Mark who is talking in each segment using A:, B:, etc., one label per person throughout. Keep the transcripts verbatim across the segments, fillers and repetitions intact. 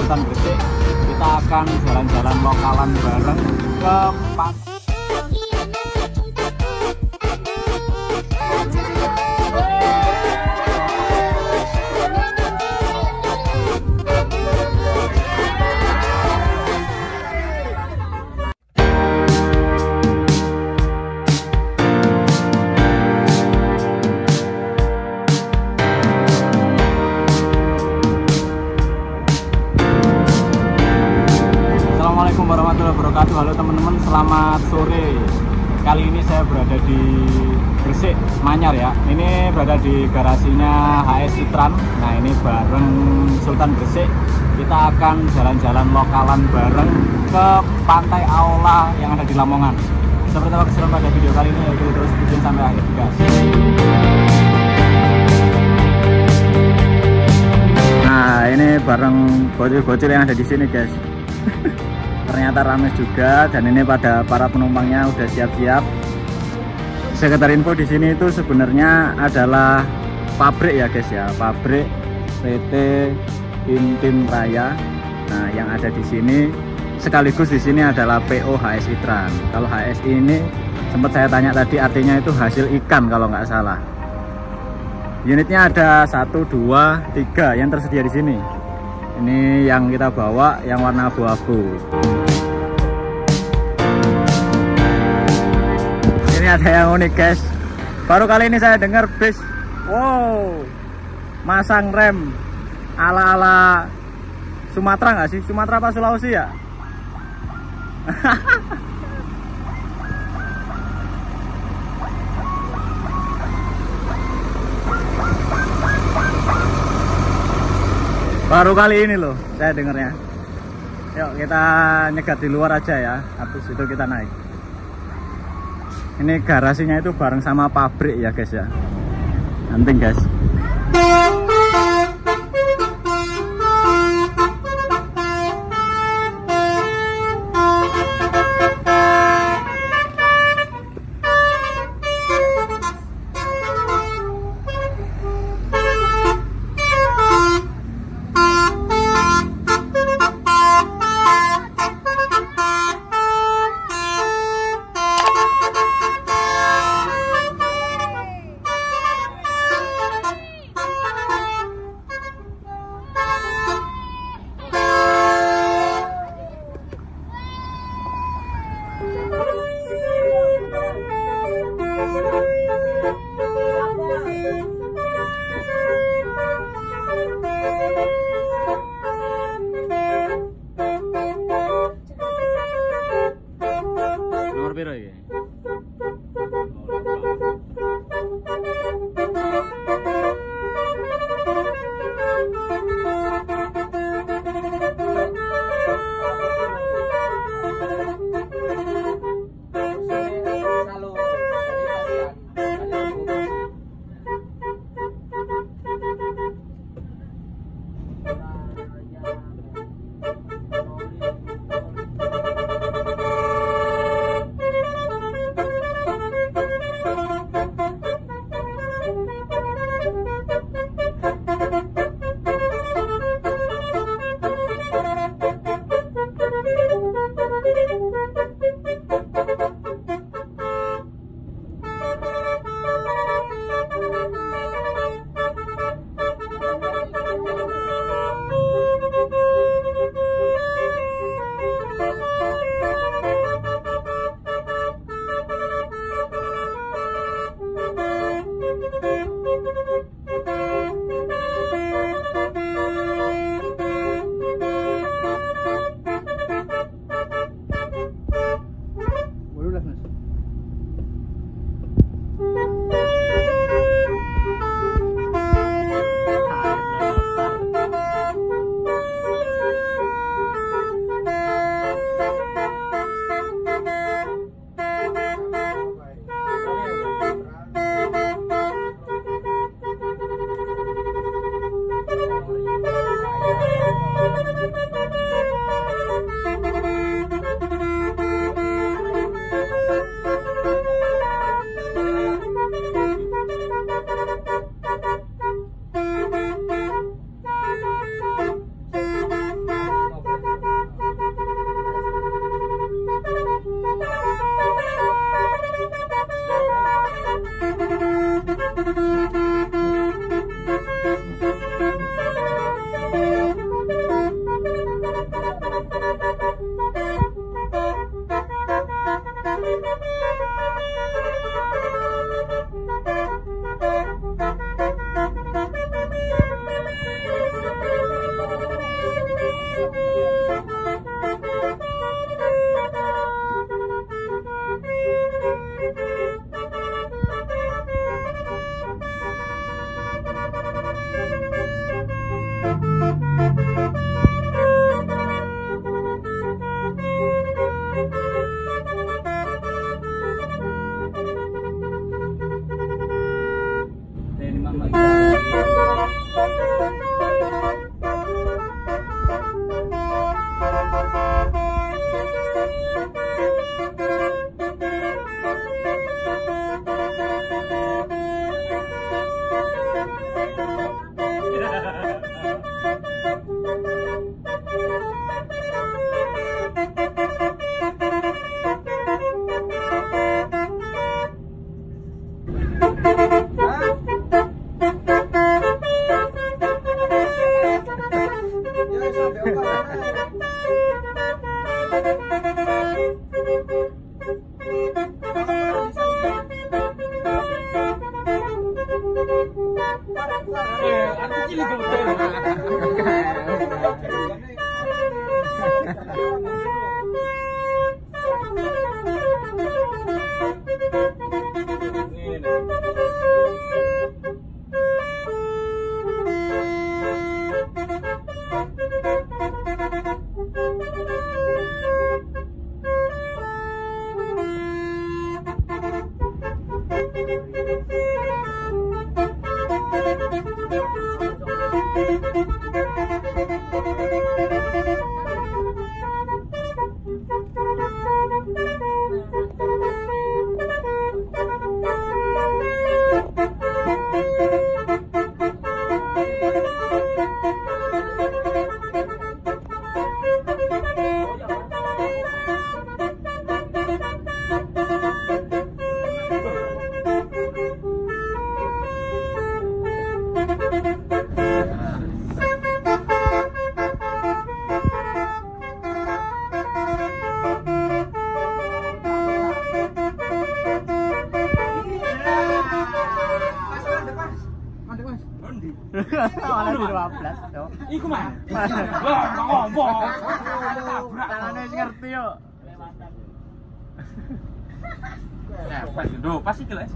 A: Sultan Gresik. Kita akan jalan-jalan lokalan bareng ke pantai. Assalamualaikum warahmatullahi wabarakatuh. Halo teman-teman, selamat sore. Kali ini saya berada di Gresik, Manyar ya. Ini berada di garasinya H S Itran. Nah ini bareng Sultan Gresik. Kita akan jalan-jalan lokalan bareng ke Pantai Aula yang ada di Lamongan. Seperti apa keseruan pada video kali ini, yaitu terus ikutin sampai akhir guys. Nah ini bareng bocil-bocil yang ada di sini guys. Ternyata ramai juga, dan ini pada para penumpangnya udah siap-siap. Sekedar info, di sini itu sebenarnya adalah pabrik ya guys ya, pabrik P T Intim Raya. Nah, yang ada di sini sekaligus di sini adalah P O H S Itran. Kalau H S ini sempat saya tanya tadi, artinya itu hasil ikan kalau nggak salah. Unitnya ada satu, dua, tiga yang tersedia di sini. Ini yang kita bawa yang warna abu-abu. Ini ada yang unik guys. Baru kali ini saya dengar bis, wow, masang rem ala-ala Sumatera nggak sih? Sumatera apa Sulawesi ya? Baru kali ini loh saya dengarnya. Yuk kita nyegat di luar aja ya, habis itu kita naik. Ini garasinya itu bareng sama pabrik ya guys ya. Nanti guys. Malah di dua belas, Cok.
B: Iku mah. Wah, ngomong.
A: Tangannya wis ngerti yo.
B: Nah, pas do, pas iki lho.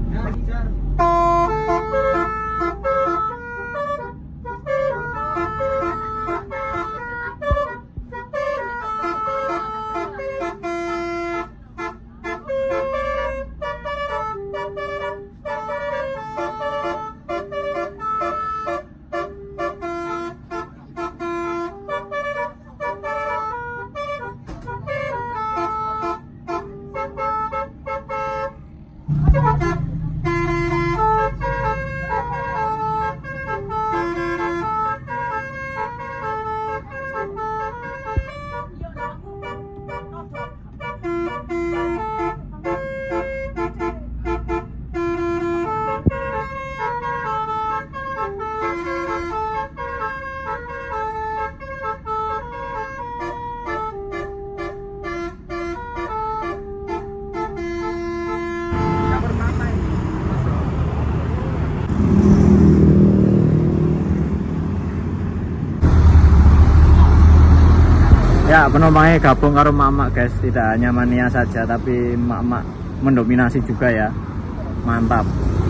A: Ya, penumpangnya gabung karo mama guys, tidak hanya mania saja tapi mak-mak mendominasi juga ya. Mantap.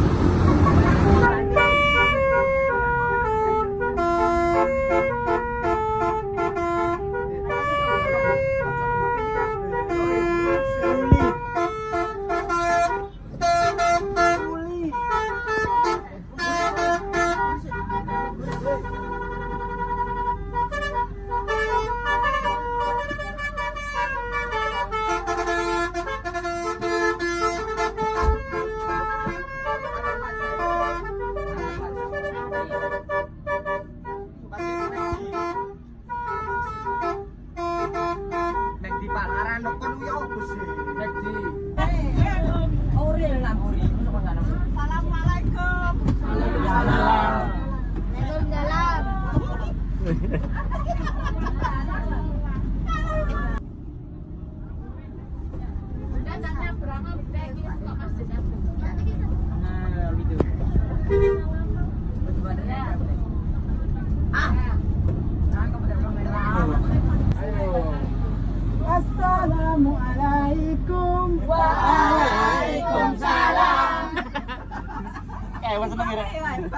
C: Assalamualaikum. Waalaikumsalam.
B: Eh, wes seneng ya.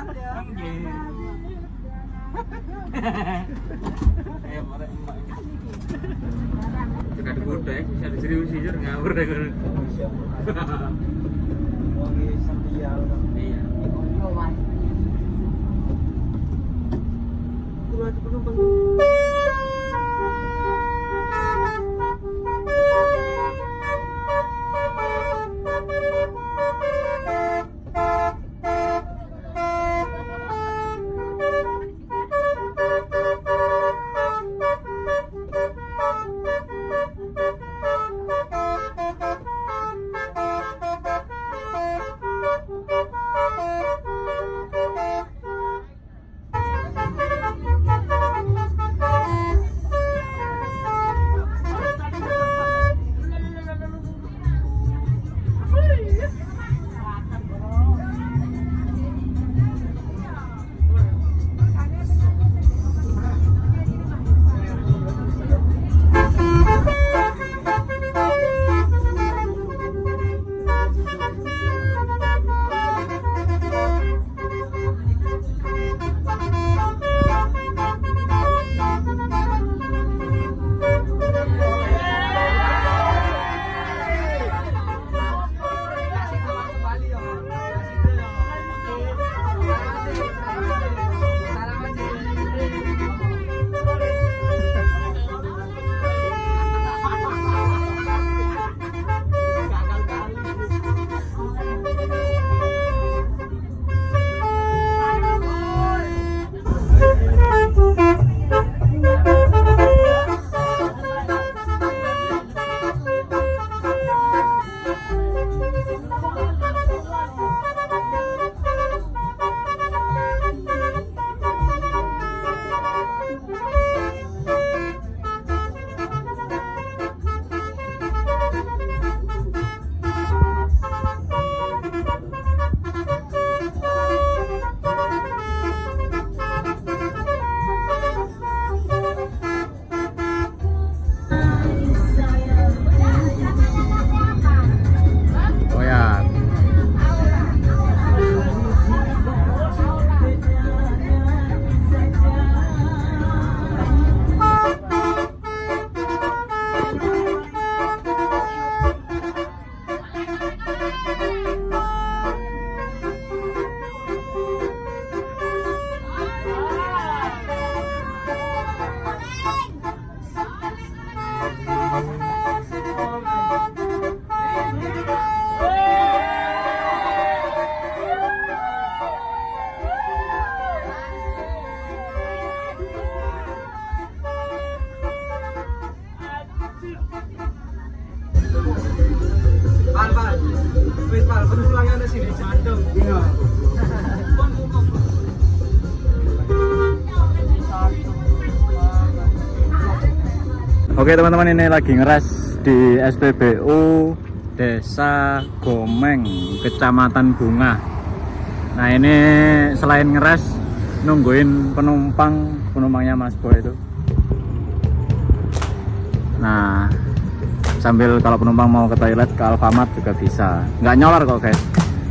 B: Eh, bare emak iki. Sudah digoda ya, bisa diseriusi jur ngawur deh kono. Wong setia. Iya. Yo, Mas. Kulo penumpang.
A: Oke teman-teman, ini lagi ngeres di S P B U Desa Gomeng, Kecamatan Bunga. Nah ini selain ngeres, nungguin penumpang, penumpangnya Mas Boy itu. Nah sambil kalau penumpang mau ke toilet ke Alfamart juga bisa, nggak nyolar kok guys.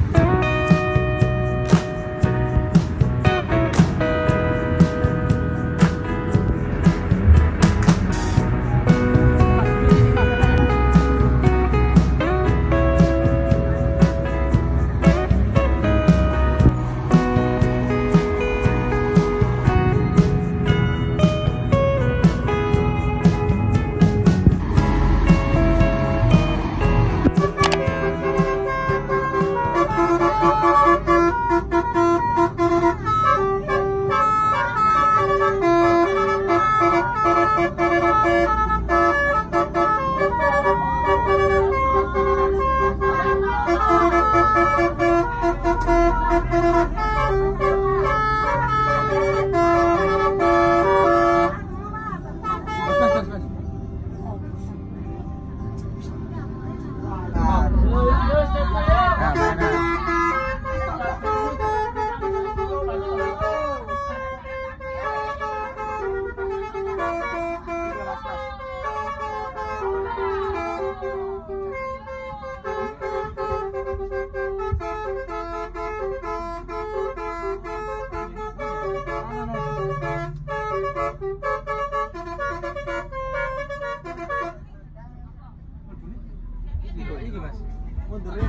B: Ini Mas. Mundurin.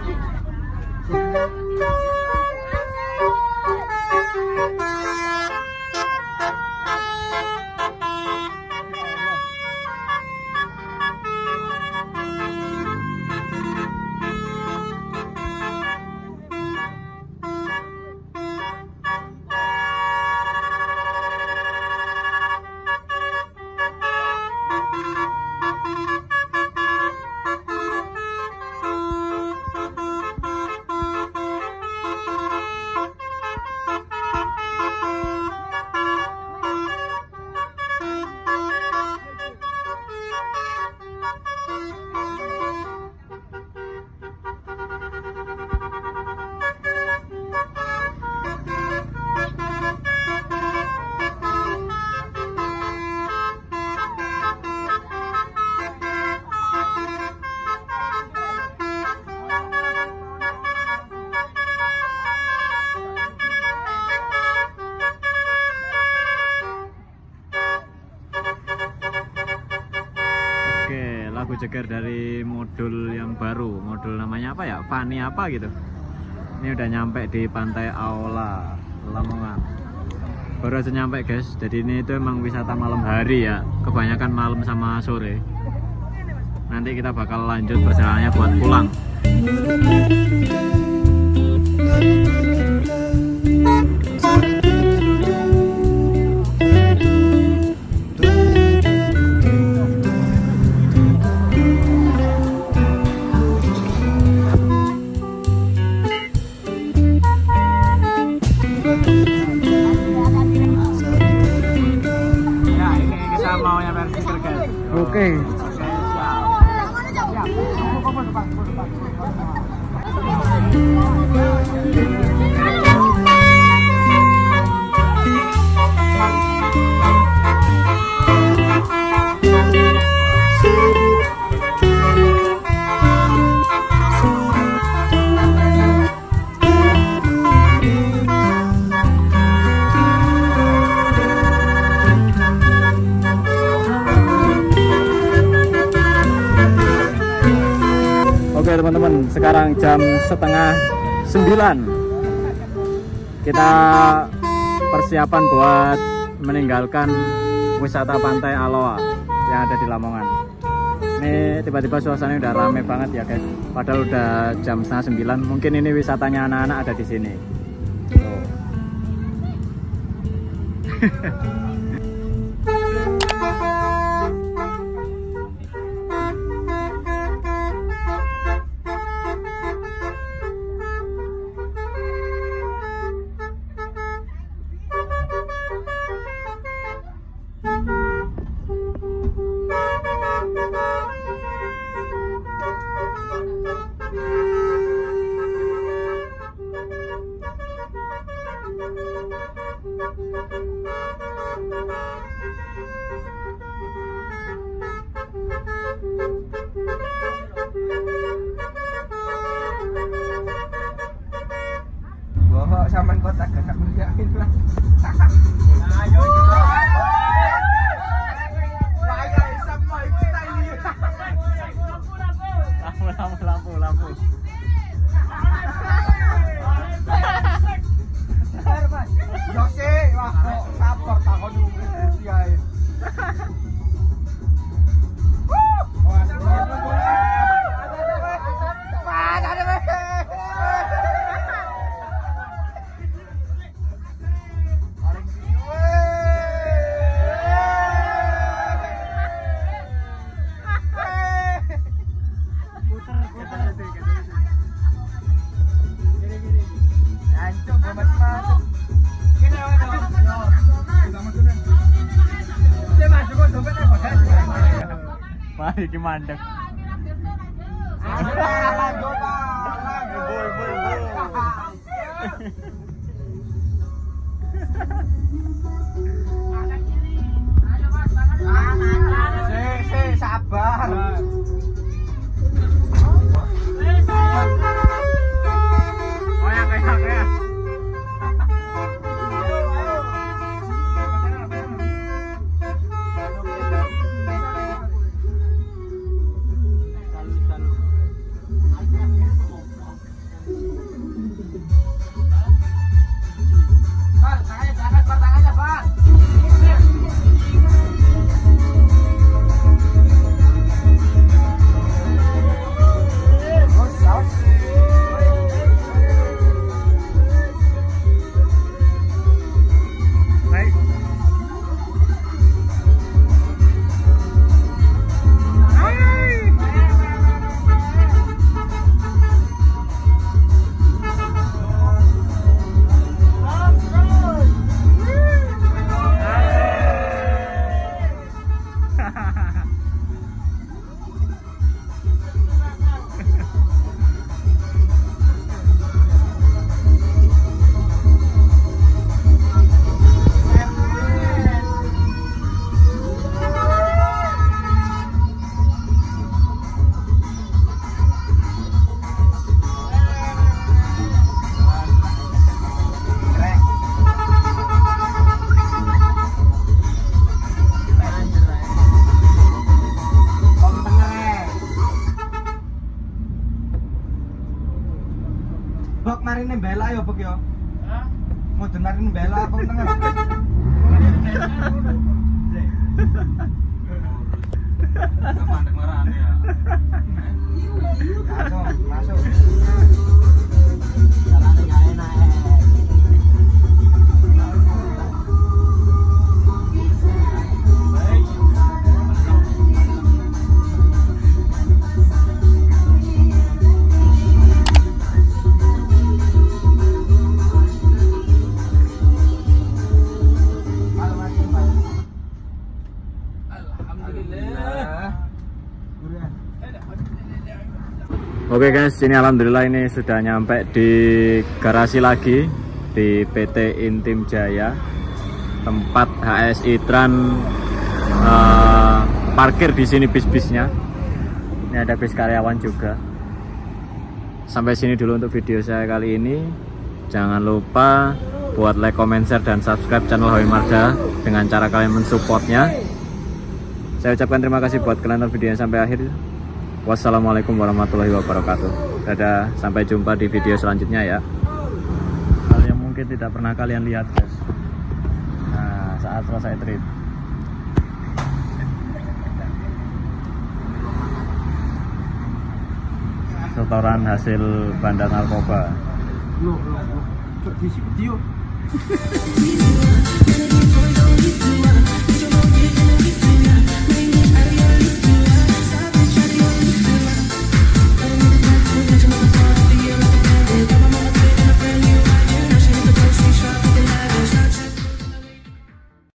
A: Lagu ceger dari modul yang baru, modul namanya apa ya, Fani apa gitu. Ini udah nyampe di Pantai Aula Lamongan, baru aja nyampe guys. Jadi ini itu emang wisata malam hari ya, kebanyakan malam sama sore. Nanti kita bakal lanjut perjalanannya buat pulang. Oke. Oke teman-teman, sekarang jam setengah sembilan. Kita persiapan buat meninggalkan wisata Pantai Aloa yang ada di Lamongan. Ini tiba-tiba suasananya udah rame banget ya guys. Padahal udah jam setengah sembilan. Mungkin ini wisatanya anak-anak ada di sini. Tuh.
B: Bawa sampean kota gak muliain lah. Ayo.
A: Lampu, lampu, lampu.
B: Jose, wah kok sabar takon iki ae.
A: Wah, iki mandek.
B: Si, si, sabar.
A: Oh ya, kayak kayak.
B: Bok marine bela ya bok ya. Hah? Mau dengerin bela apa tengah? Mandek marane ya. Masuk, masuk. Jalan enggak enak.
A: Oke guys, ini alhamdulillah ini sudah nyampe di garasi lagi di P T Intim Jaya, tempat H S I Tran uh, parkir di sini bis-bisnya. Ini ada bis karyawan juga. Sampai sini dulu untuk video saya kali ini. Jangan lupa buat like, comment, share, dan subscribe channel Howie Marga dengan cara kalian mensupportnya. Saya ucapkan terima kasih buat kalian nonton videonya sampai akhir. Wassalamualaikum warahmatullahi wabarakatuh. Dadah, sampai jumpa di video selanjutnya ya. Hal yang mungkin tidak pernah kalian lihat guys. Nah, saat selesai trip, setoran hasil bandar narkoba.
B: Loh, loh, loh. Kok di video?